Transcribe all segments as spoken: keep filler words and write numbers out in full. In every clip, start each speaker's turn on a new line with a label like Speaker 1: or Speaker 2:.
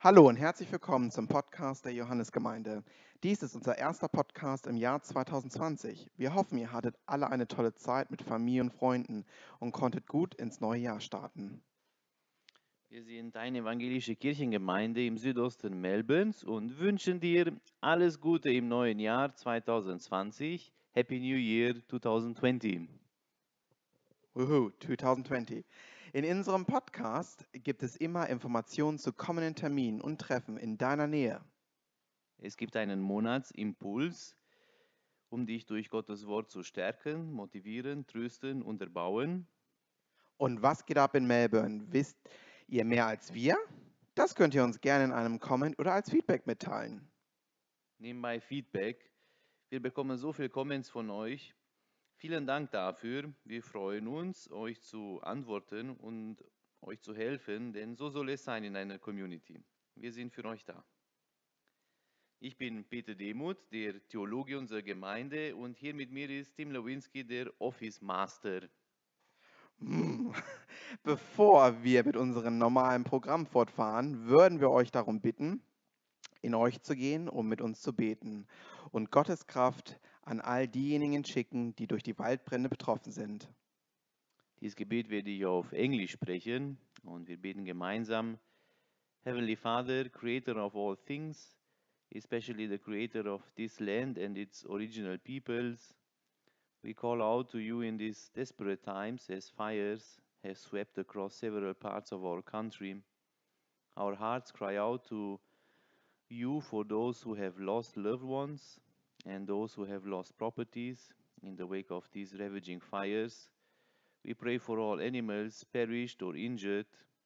Speaker 1: Hallo und herzlich willkommen zum Podcast der Johannesgemeinde. Dies ist unser erster Podcast im Jahr zwanzig zwanzig. Wir hoffen, ihr hattet alle eine tolle Zeit mit Familie und Freunden und konntet gut ins neue Jahr starten.
Speaker 2: Wir sind eine evangelische Kirchengemeinde im Südosten Melbournes und wünschen dir alles Gute im neuen Jahr zwanzig zwanzig. Happy New Year zwanzig zwanzig.
Speaker 1: Wuhu, zwanzig zwanzig. In unserem Podcast gibt es immer Informationen zu kommenden Terminen und Treffen in deiner Nähe.
Speaker 2: Es gibt einen Monatsimpuls, um dich durch Gottes Wort zu stärken, motivieren, trösten und erbauen.
Speaker 1: Und was geht ab in Melbourne? Wisst ihr mehr als wir? Das könnt ihr uns gerne in einem Comment oder als Feedback mitteilen.
Speaker 2: Nebenbei Feedback. Wir bekommen so viele Comments von euch. Vielen Dank dafür. Wir freuen uns, euch zu antworten und euch zu helfen, denn so soll es sein in einer Community. Wir sind für euch da. Ich bin Peter Demuth, der Theologe unserer Gemeinde, und hier mit mir ist Tim Lewinsky, der Office Master.
Speaker 1: Hm. Bevor wir mit unserem normalen Programm fortfahren, würden wir euch darum bitten, in euch zu gehen, um mit uns zu beten und Gottes Kraft an all diejenigen schicken, die durch die Waldbrände betroffen sind.
Speaker 2: Dieses Gebet werde ich auf Englisch sprechen und wir beten gemeinsam. Heavenly Father, Creator of all things, especially the Creator of this land and its original peoples, we call out to you in these desperate times as fires have swept across several parts of our country. Our hearts cry out to you for those who have lost loved ones and those who have lost properties in the wake of these ravaging fires. We pray for all animals perished or injured.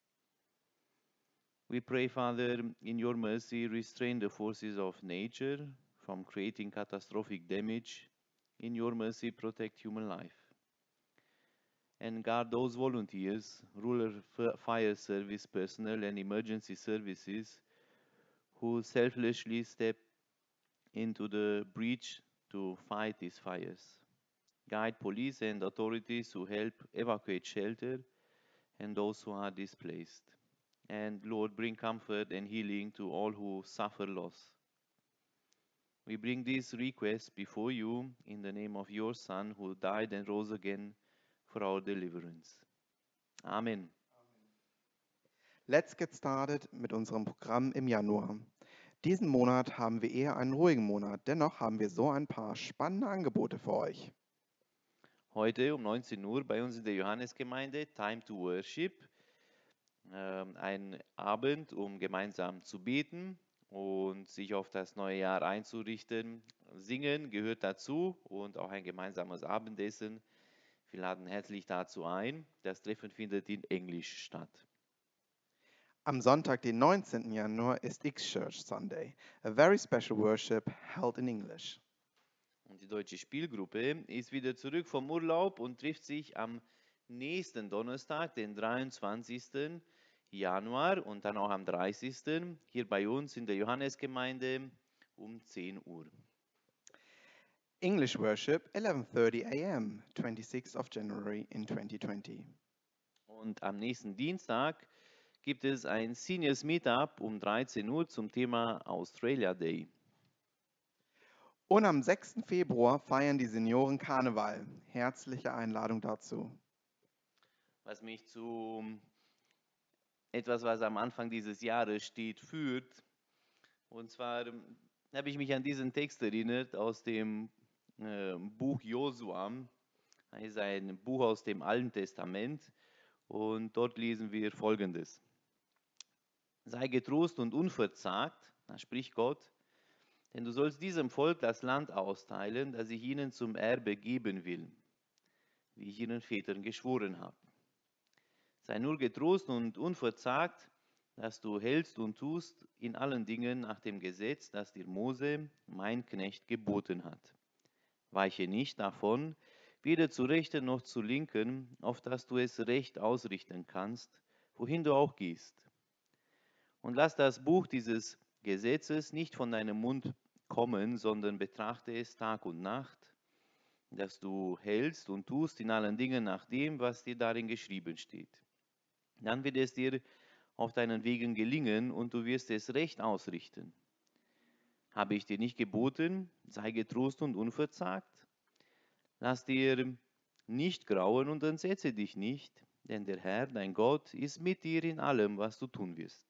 Speaker 2: We pray, Father, in your mercy, restrain the forces of nature from creating catastrophic damage. In your mercy, protect human life. And guard those volunteers, rural f- fire service personnel, and emergency services who selflessly step into the breach to fight these fires. Guide police and authorities who help evacuate shelter and those who are displaced. And Lord, bring comfort and healing to all who suffer loss. We bring these requests before you in the name of your Son, who died and rose again for our deliverance. Amen.
Speaker 1: Let's get started mit unserem Programm im Januar. Diesen Monat haben wir eher einen ruhigen Monat, dennoch haben wir so ein paar spannende Angebote für euch.
Speaker 2: Heute um neunzehn Uhr bei uns in der Johannesgemeinde Time to Worship. Ähm, ein Abend, um gemeinsam zu beten und sich auf das neue Jahr einzurichten. Singen gehört dazu und auch ein gemeinsames Abendessen. Wir laden herzlich dazu ein. Das Treffen findet in Englisch statt.
Speaker 1: Am Sonntag, den neunzehnten Januar, ist X-Church Sunday, a very special worship held in English.
Speaker 2: Und die deutsche Spielgruppe ist wieder zurück vom Urlaub und trifft sich am nächsten Donnerstag, den dreiundzwanzigsten Januar und dann auch am dreißigsten hier bei uns in der Johannesgemeinde um zehn Uhr.
Speaker 1: English worship, eleven thirty a m, twenty-sixth of January in twenty twenty.
Speaker 2: Und am nächsten Dienstag gibt es ein Seniors Meetup um dreizehn Uhr zum Thema Australia Day.
Speaker 1: Und am sechsten Februar feiern die Senioren Karneval. Herzliche Einladung dazu.
Speaker 2: Was mich zu etwas, was am Anfang dieses Jahres steht, führt. Und zwar ähm, habe ich mich an diesen Text erinnert aus dem äh, Buch Josua. Das ist ein Buch aus dem Alten Testament. Und dort lesen wir Folgendes. Sei getrost und unverzagt, da spricht Gott, denn du sollst diesem Volk das Land austeilen, das ich ihnen zum Erbe geben will, wie ich ihren Vätern geschworen habe. Sei nur getrost und unverzagt, dass du hältst und tust in allen Dingen nach dem Gesetz, das dir Mose, mein Knecht, geboten hat. Weiche nicht davon, weder zu rechten noch zu linken, auf dass du es recht ausrichten kannst, wohin du auch gehst. Und lass das Buch dieses Gesetzes nicht von deinem Mund kommen, sondern betrachte es Tag und Nacht, dass du hältst und tust in allen Dingen nach dem, was dir darin geschrieben steht. Dann wird es dir auf deinen Wegen gelingen und du wirst es recht ausrichten. Habe ich dir nicht geboten, sei getrost und unverzagt? Lass dir nicht grauen und entsetze dich nicht, denn der Herr, dein Gott, ist mit dir in allem, was du tun wirst.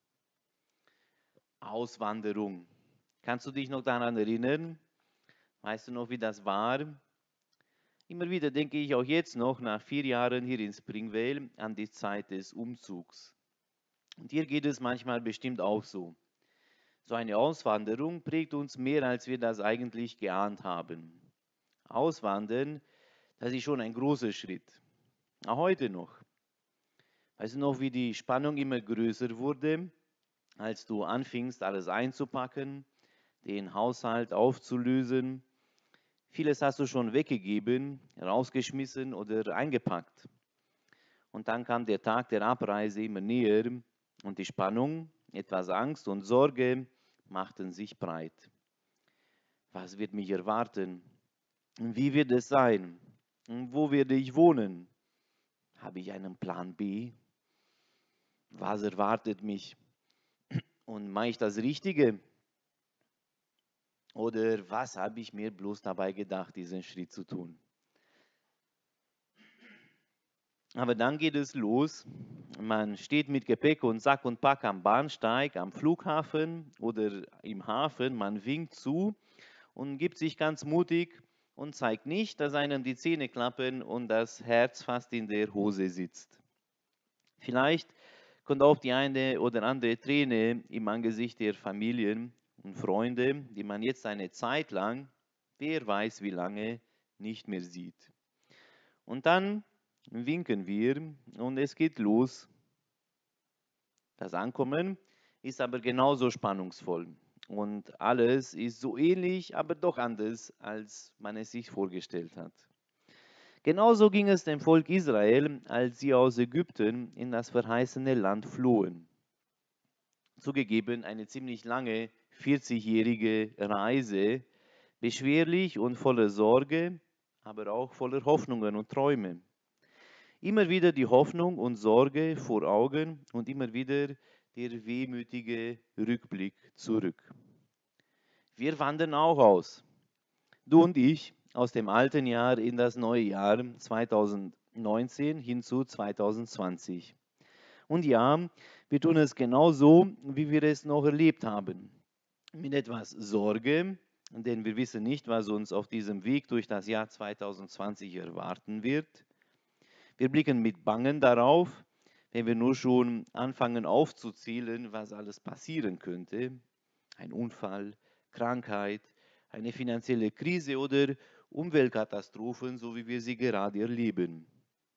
Speaker 2: Auswanderung. Kannst du dich noch daran erinnern? Weißt du noch, wie das war? Immer wieder denke ich auch jetzt noch, nach vier Jahren hier in Springvale, an die Zeit des Umzugs. Und hier geht es manchmal bestimmt auch so. So eine Auswanderung prägt uns mehr, als wir das eigentlich geahnt haben. Auswandern, das ist schon ein großer Schritt. Auch heute noch. Weißt du noch, wie die Spannung immer größer wurde, als du anfingst, alles einzupacken, den Haushalt aufzulösen? Vieles hast du schon weggegeben, rausgeschmissen oder eingepackt. Und dann kam der Tag der Abreise immer näher und die Spannung, etwas Angst und Sorge machten sich breit. Was wird mich erwarten? Wie wird es sein? Wo werde ich wohnen? Habe ich einen Plan B? Was erwartet mich? Und mache ich das Richtige? Oder was habe ich mir bloß dabei gedacht, diesen Schritt zu tun? Aber dann geht es los. Man steht mit Gepäck und Sack und Pack am Bahnsteig, am Flughafen oder im Hafen. Man winkt zu und gibt sich ganz mutig und zeigt nicht, dass einem die Zähne klappen und das Herz fast in der Hose sitzt. Vielleicht kommt auch die eine oder andere Träne im Angesicht der Familien und Freunde, die man jetzt eine Zeit lang, wer weiß wie lange, nicht mehr sieht. Und dann winken wir und es geht los. Das Ankommen ist aber genauso spannungsvoll und alles ist so ähnlich, aber doch anders, als man es sich vorgestellt hat. Genauso ging es dem Volk Israel, als sie aus Ägypten in das verheißene Land flohen. Zugegeben eine ziemlich lange vierzig-jährige Reise, beschwerlich und voller Sorge, aber auch voller Hoffnungen und Träume. Immer wieder die Hoffnung und Sorge vor Augen und immer wieder der wehmütige Rückblick zurück. Wir wandern auch aus. Du und ich aus dem alten Jahr in das neue Jahr zweitausendneunzehn hin zu zweitausendzwanzig. Und ja, wir tun es genauso, wie wir es noch erlebt haben. Mit etwas Sorge, denn wir wissen nicht, was uns auf diesem Weg durch das Jahr zweitausendzwanzig erwarten wird. Wir blicken mit Bangen darauf, wenn wir nur schon anfangen aufzuzählen, was alles passieren könnte. Ein Unfall, Krankheit, eine finanzielle Krise oder Umweltkatastrophen, so wie wir sie gerade erleben.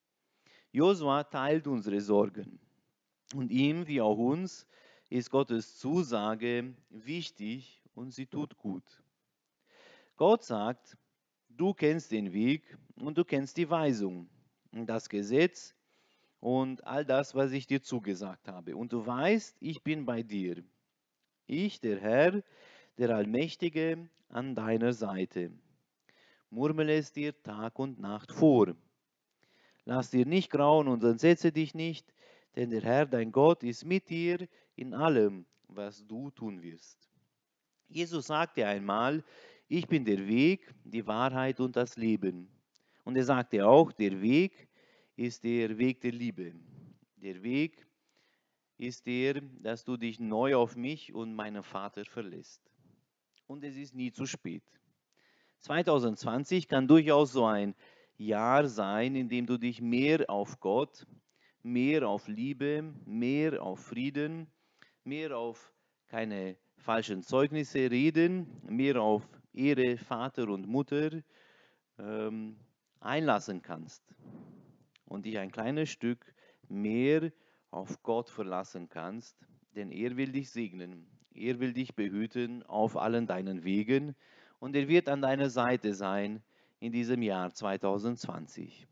Speaker 2: Josua teilt unsere Sorgen und ihm wie auch uns ist Gottes Zusage wichtig und sie tut gut. Gott sagt, du kennst den Weg und du kennst die Weisung, das Gesetz und all das, was ich dir zugesagt habe. Und du weißt, ich bin bei dir. Ich, der Herr, der Allmächtige, an deiner Seite. Murmel es dir Tag und Nacht vor. Lass dir nicht grauen und entsetze dich nicht, denn der Herr, dein Gott, ist mit dir in allem, was du tun wirst. Jesus sagte einmal, ich bin der Weg, die Wahrheit und das Leben. Und er sagte auch, der Weg ist der Weg der Liebe. Der Weg ist der, dass du dich neu auf mich und meinen Vater verlässt. Und es ist nie zu spät. zweitausendzwanzig kann durchaus so ein Jahr sein, in dem du dich mehr auf Gott, mehr auf Liebe, mehr auf Frieden, mehr auf keine falschen Zeugnisse reden, mehr auf Ehre Vater und Mutter ähm, einlassen kannst und dich ein kleines Stück mehr auf Gott verlassen kannst, denn er will dich segnen, er will dich behüten auf allen deinen Wegen und er wird an deiner Seite sein in diesem Jahr zweitausendzwanzig.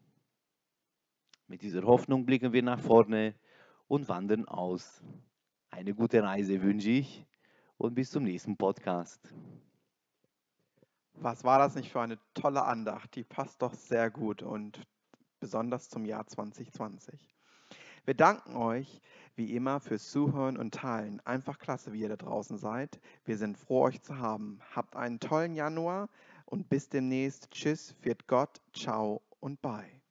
Speaker 2: Mit dieser Hoffnung blicken wir nach vorne und wandern aus. Eine gute Reise wünsche ich und bis zum nächsten Podcast.
Speaker 1: Was war das nicht für eine tolle Andacht? Die passt doch sehr gut und besonders zum Jahr zwanzig zwanzig. Wir danken euch wie immer fürs Zuhören und Teilen. Einfach klasse, wie ihr da draußen seid. Wir sind froh, euch zu haben. Habt einen tollen Januar und bis demnächst. Tschüss, wird Gott, ciao und bye.